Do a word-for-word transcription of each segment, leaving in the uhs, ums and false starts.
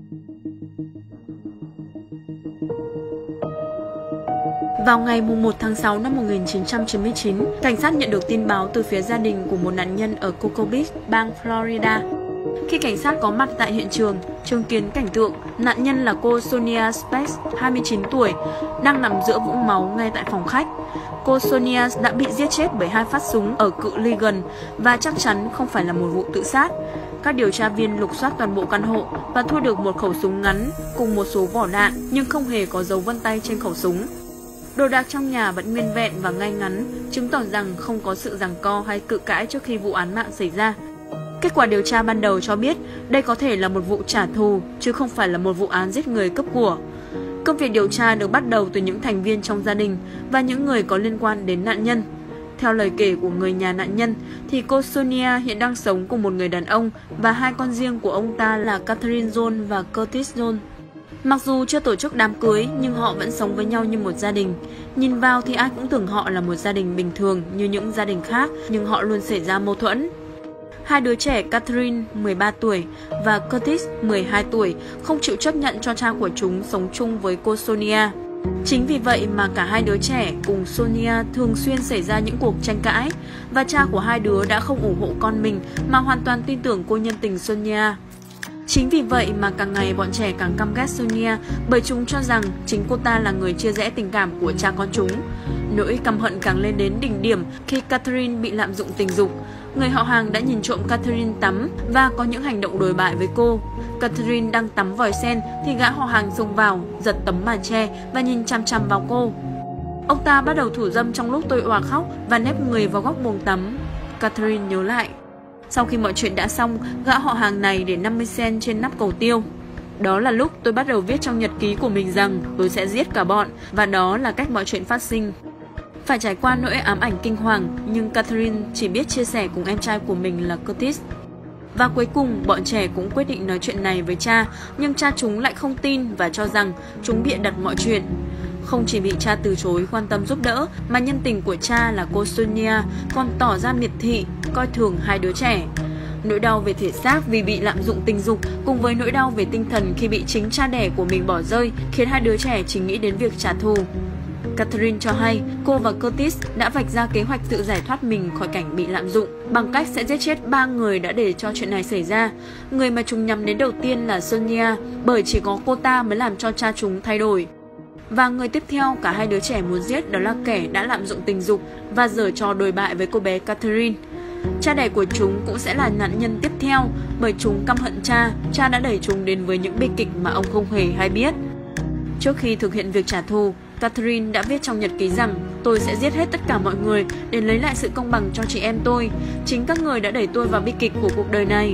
Vào ngày mùng một tháng sáu năm một nghìn chín trăm chín mươi chín, cảnh sát nhận được tin báo từ phía gia đình của một nạn nhân ở Cocoa Beach, bang Florida. Khi cảnh sát có mặt tại hiện trường, chứng kiến cảnh tượng nạn nhân là cô Sonia Speck, hai mươi chín tuổi, đang nằm giữa vũng máu ngay tại phòng khách. Cô Sonia đã bị giết chết bởi hai phát súng ở cự ly gần và chắc chắn không phải là một vụ tự sát. Các điều tra viên lục soát toàn bộ căn hộ và thu được một khẩu súng ngắn cùng một số vỏ đạn, nhưng không hề có dấu vân tay trên khẩu súng. Đồ đạc trong nhà vẫn nguyên vẹn và ngay ngắn, chứng tỏ rằng không có sự giằng co hay cự cãi trước khi vụ án mạng xảy ra. Kết quả điều tra ban đầu cho biết đây có thể là một vụ trả thù, chứ không phải là một vụ án giết người cướp của. Công việc điều tra được bắt đầu từ những thành viên trong gia đình và những người có liên quan đến nạn nhân. Theo lời kể của người nhà nạn nhân, thì cô Sonia hiện đang sống cùng một người đàn ông và hai con riêng của ông ta là Catherine Jones và Curtis Jones. Mặc dù chưa tổ chức đám cưới, nhưng họ vẫn sống với nhau như một gia đình. Nhìn vào thì ai cũng tưởng họ là một gia đình bình thường như những gia đình khác, nhưng họ luôn xảy ra mâu thuẫn. Hai đứa trẻ Catherine, mười ba tuổi, và Curtis, mười hai tuổi, không chịu chấp nhận cho cha của chúng sống chung với cô Sonia. Chính vì vậy mà cả hai đứa trẻ cùng Sonia thường xuyên xảy ra những cuộc tranh cãi, và cha của hai đứa đã không ủng hộ con mình mà hoàn toàn tin tưởng cô nhân tình Sonia. Chính vì vậy mà càng ngày bọn trẻ càng căm ghét Sonia, bởi chúng cho rằng chính cô ta là người chia rẽ tình cảm của cha con chúng. Nỗi căm hận càng lên đến đỉnh điểm khi Catherine bị lạm dụng tình dục. Người họ hàng đã nhìn trộm Catherine tắm và có những hành động đồi bại với cô. Catherine đang tắm vòi sen thì gã họ hàng xông vào, giật tấm màn che và nhìn chằm chằm vào cô. Ông ta bắt đầu thủ dâm trong lúc tôi òa khóc và nép người vào góc buồng tắm. Catherine nhớ lại. Sau khi mọi chuyện đã xong, gã họ hàng này để năm mươi cent trên nắp cầu tiêu. Đó là lúc tôi bắt đầu viết trong nhật ký của mình rằng tôi sẽ giết cả bọn, và đó là cách mọi chuyện phát sinh. Phải trải qua nỗi ám ảnh kinh hoàng, nhưng Catherine chỉ biết chia sẻ cùng em trai của mình là Curtis. Và cuối cùng, bọn trẻ cũng quyết định nói chuyện này với cha, nhưng cha chúng lại không tin và cho rằng chúng bịa đặt mọi chuyện. Không chỉ bị cha từ chối quan tâm giúp đỡ, mà nhân tình của cha là cô Sonia còn tỏ ra miệt thị, coi thường hai đứa trẻ. Nỗi đau về thể xác vì bị lạm dụng tình dục cùng với nỗi đau về tinh thần khi bị chính cha đẻ của mình bỏ rơi khiến hai đứa trẻ chỉ nghĩ đến việc trả thù. Catherine cho hay cô và Curtis đã vạch ra kế hoạch tự giải thoát mình khỏi cảnh bị lạm dụng bằng cách sẽ giết chết ba người đã để cho chuyện này xảy ra. Người mà chúng nhắm đến đầu tiên là Sonia, bởi chỉ có cô ta mới làm cho cha chúng thay đổi. Và người tiếp theo cả hai đứa trẻ muốn giết đó là kẻ đã lạm dụng tình dục và giở trò đồi bại với cô bé Catherine. Cha đẻ của chúng cũng sẽ là nạn nhân tiếp theo, bởi chúng căm hận cha, cha đã đẩy chúng đến với những bi kịch mà ông không hề hay biết. Trước khi thực hiện việc trả thù, Catherine đã viết trong nhật ký rằng tôi sẽ giết hết tất cả mọi người để lấy lại sự công bằng cho chị em tôi. Chính các người đã đẩy tôi vào bi kịch của cuộc đời này.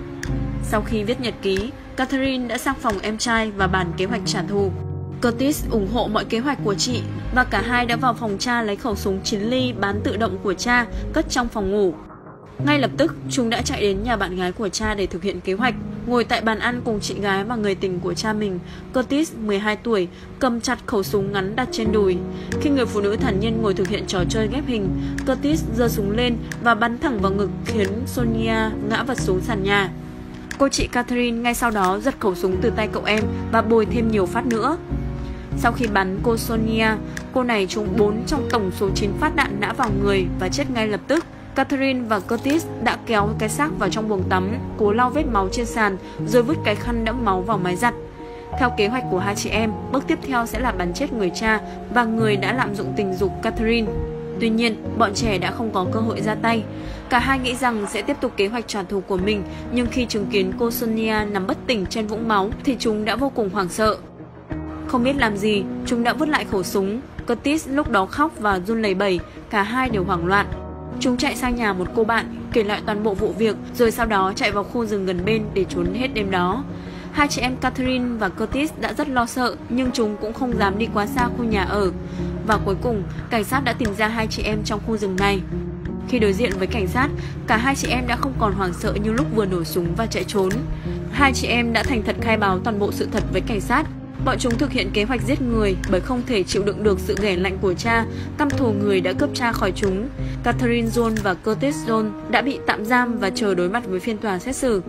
Sau khi viết nhật ký, Catherine đã sang phòng em trai và bàn kế hoạch trả thù. Curtis ủng hộ mọi kế hoạch của chị và cả hai đã vào phòng cha lấy khẩu súng chín ly bán tự động của cha cất trong phòng ngủ. Ngay lập tức, chúng đã chạy đến nhà bạn gái của cha để thực hiện kế hoạch. Ngồi tại bàn ăn cùng chị gái và người tình của cha mình, Curtis, mười hai tuổi, cầm chặt khẩu súng ngắn đặt trên đùi. Khi người phụ nữ thản nhiên ngồi thực hiện trò chơi ghép hình, Curtis giơ súng lên và bắn thẳng vào ngực khiến Sonia ngã vật xuống sàn nhà. Cô chị Catherine ngay sau đó giật khẩu súng từ tay cậu em và bồi thêm nhiều phát nữa. Sau khi bắn cô Sonia, cô này trúng bốn trong tổng số chín phát đạn nã vào người và chết ngay lập tức. Catherine và Curtis đã kéo cái xác vào trong buồng tắm, cố lau vết máu trên sàn, rồi vứt cái khăn đẫm máu vào máy giặt. Theo kế hoạch của hai chị em, bước tiếp theo sẽ là bắn chết người cha và người đã lạm dụng tình dục Catherine. Tuy nhiên, bọn trẻ đã không có cơ hội ra tay. Cả hai nghĩ rằng sẽ tiếp tục kế hoạch trả thù của mình, nhưng khi chứng kiến cô Sonia nằm bất tỉnh trên vũng máu thì chúng đã vô cùng hoảng sợ. Không biết làm gì, chúng đã vứt lại khẩu súng. Curtis lúc đó khóc và run lẩy bẩy, cả hai đều hoảng loạn. Chúng chạy sang nhà một cô bạn, kể lại toàn bộ vụ việc, rồi sau đó chạy vào khu rừng gần bên để trốn hết đêm đó. Hai chị em Catherine và Curtis đã rất lo sợ, nhưng chúng cũng không dám đi quá xa khu nhà ở. Và cuối cùng, cảnh sát đã tìm ra hai chị em trong khu rừng này. Khi đối diện với cảnh sát, cả hai chị em đã không còn hoảng sợ như lúc vừa nổ súng và chạy trốn. Hai chị em đã thành thật khai báo toàn bộ sự thật với cảnh sát. Bọn chúng thực hiện kế hoạch giết người bởi không thể chịu đựng được sự ghẻ lạnh của cha, căm thù người đã cướp cha khỏi chúng. Catherine Jones và Curtis Jones đã bị tạm giam và chờ đối mặt với phiên tòa xét xử.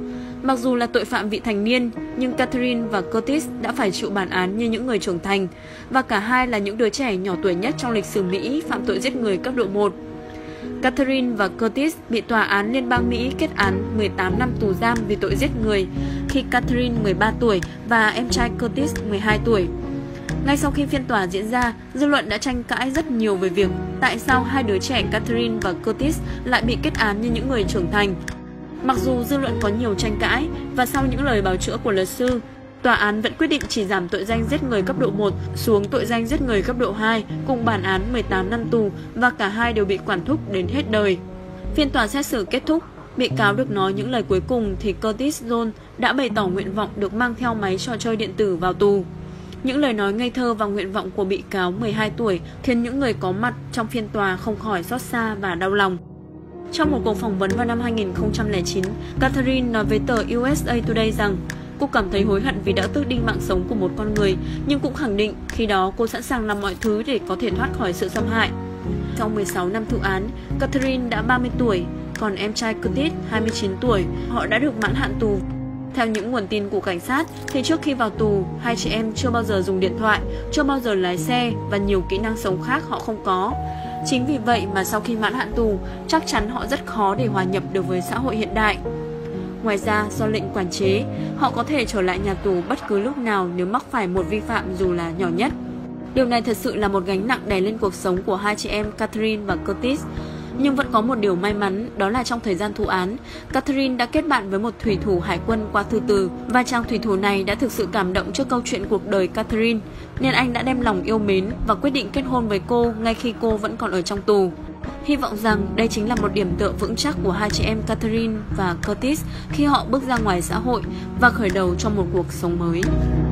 Mặc dù là tội phạm vị thành niên, nhưng Catherine và Curtis đã phải chịu bản án như những người trưởng thành, và cả hai là những đứa trẻ nhỏ tuổi nhất trong lịch sử Mỹ phạm tội giết người cấp độ một. Catherine và Curtis bị tòa án liên bang Mỹ kết án mười tám năm tù giam vì tội giết người, khi Catherine mười ba tuổi và em trai Curtis mười hai tuổi. Ngay sau khi phiên tòa diễn ra, dư luận đã tranh cãi rất nhiều về việc tại sao hai đứa trẻ Catherine và Curtis lại bị kết án như những người trưởng thành. Mặc dù dư luận có nhiều tranh cãi và sau những lời bào chữa của luật sư, tòa án vẫn quyết định chỉ giảm tội danh giết người cấp độ một xuống tội danh giết người cấp độ hai cùng bản án mười tám năm tù, và cả hai đều bị quản thúc đến hết đời. Phiên tòa xét xử kết thúc, bị cáo được nói những lời cuối cùng thì Curtis Jones đã bày tỏ nguyện vọng được mang theo máy trò chơi điện tử vào tù. Những lời nói ngây thơ và nguyện vọng của bị cáo mười hai tuổi khiến những người có mặt trong phiên tòa không khỏi xót xa và đau lòng. Trong một cuộc phỏng vấn vào năm hai nghìn không trăm lẻ chín, Catherine nói với tờ u ét a Today rằng cô cảm thấy hối hận vì đã tước đi mạng sống của một con người, nhưng cũng khẳng định khi đó cô sẵn sàng làm mọi thứ để có thể thoát khỏi sự xâm hại. Sau mười sáu năm thụ án, Catherine đã ba mươi tuổi, còn em trai Curtis hai mươi chín tuổi, họ đã được mãn hạn tù. Theo những nguồn tin của cảnh sát, thì trước khi vào tù, hai chị em chưa bao giờ dùng điện thoại, chưa bao giờ lái xe và nhiều kỹ năng sống khác họ không có. Chính vì vậy mà sau khi mãn hạn tù, chắc chắn họ rất khó để hòa nhập được với xã hội hiện đại. Ngoài ra, do lệnh quản chế, họ có thể trở lại nhà tù bất cứ lúc nào nếu mắc phải một vi phạm dù là nhỏ nhất. Điều này thật sự là một gánh nặng đè lên cuộc sống của hai chị em Catherine và Curtis. Nhưng vẫn có một điều may mắn, đó là trong thời gian thụ án, Catherine đã kết bạn với một thủy thủ hải quân qua thư từ, và chàng thủy thủ này đã thực sự cảm động trước câu chuyện cuộc đời Catherine, nên anh đã đem lòng yêu mến và quyết định kết hôn với cô ngay khi cô vẫn còn ở trong tù. Hy vọng rằng đây chính là một điểm tựa vững chắc của hai chị em Catherine và Curtis khi họ bước ra ngoài xã hội và khởi đầu cho một cuộc sống mới.